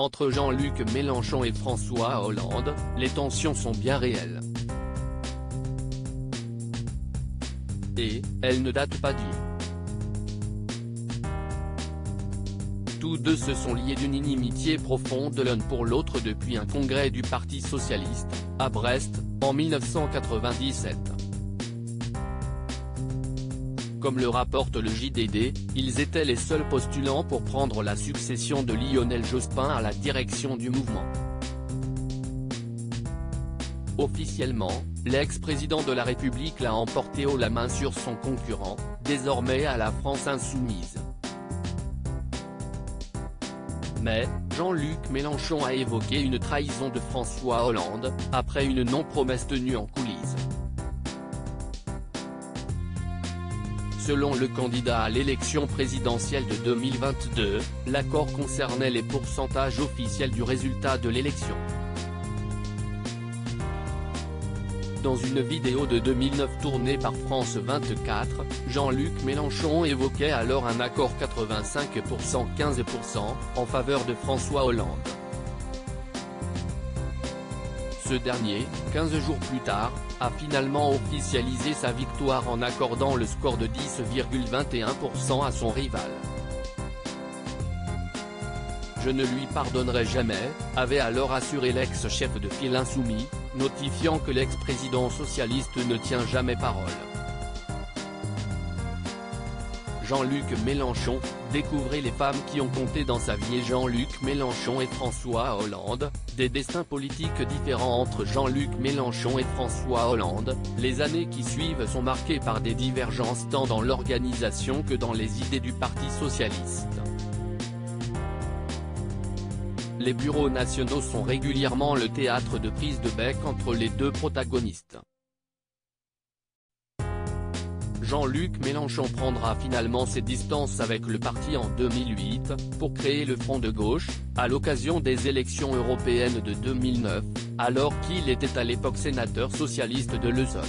Entre Jean-Luc Mélenchon et François Hollande, les tensions sont bien réelles. Et, elles ne datent pas d'hier. Tous deux se sont liés d'une inimitié profonde l'un pour l'autre depuis un congrès du Parti socialiste, à Brest, en 1997. Comme le rapporte le JDD, ils étaient les seuls postulants pour prendre la succession de Lionel Jospin à la direction du mouvement. Officiellement, l'ex-président de la République l'a emporté haut la main sur son concurrent, désormais à la France insoumise. Mais, Jean-Luc Mélenchon a évoqué une trahison de François Hollande, après une non-promesse tenue en coulisses. Selon le candidat à l'élection présidentielle de 2022, l'accord concernait les pourcentages officiels du résultat de l'élection. Dans une vidéo de 2009 tournée par France 24, Jean-Luc Mélenchon évoquait alors un accord 85%-15% en faveur de François Hollande. Ce dernier, 15 jours plus tard, a finalement officialisé sa victoire en accordant le score de 10,21% à son rival. « Je ne lui pardonnerai jamais », avait alors assuré l'ex-chef de file insoumis, notifiant que l'ex-président socialiste ne tient jamais parole. Jean-Luc Mélenchon, découvrez les femmes qui ont compté dans sa vie. Jean-Luc Mélenchon et François Hollande, des destins politiques différents entre Jean-Luc Mélenchon et François Hollande, les années qui suivent sont marquées par des divergences tant dans l'organisation que dans les idées du Parti socialiste. Les bureaux nationaux sont régulièrement le théâtre de prises de bec entre les deux protagonistes. Jean-Luc Mélenchon prendra finalement ses distances avec le parti en 2008, pour créer le Front de gauche, à l'occasion des élections européennes de 2009, alors qu'il était à l'époque sénateur socialiste de l'Essonne.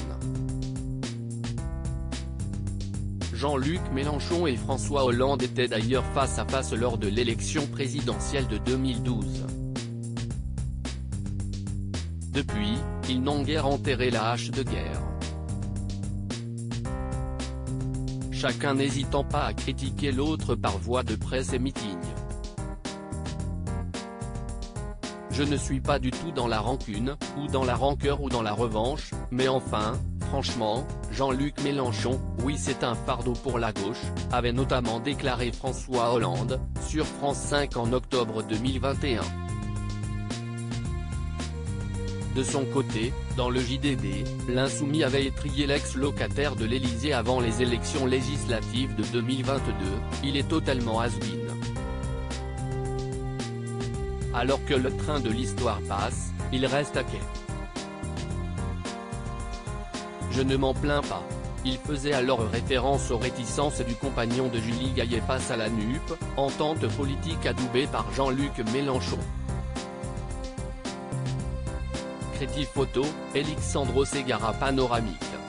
Jean-Luc Mélenchon et François Hollande étaient d'ailleurs face à face lors de l'élection présidentielle de 2012. Depuis, ils n'ont guère enterré la hache de guerre. Chacun n'hésitant pas à critiquer l'autre par voie de presse et meeting. Je ne suis pas du tout dans la rancune, ou dans la rancœur ou dans la revanche, mais enfin, franchement, Jean-Luc Mélenchon, oui c'est un fardeau pour la gauche, avait notamment déclaré François Hollande, sur France 5 en octobre 2021. De son côté, dans le JDD, l'insoumis avait étrillé l'ex-locataire de l'Élysée avant les élections législatives de 2022, il est totalement has-been. Alors que le train de l'histoire passe, il reste à quai. Je ne m'en plains pas. Il faisait alors référence aux réticences du compagnon de Julie Gaillet face à la NUP, entente politique adoubée par Jean-Luc Mélenchon. Critique photo, Alexandro Segarra panoramique.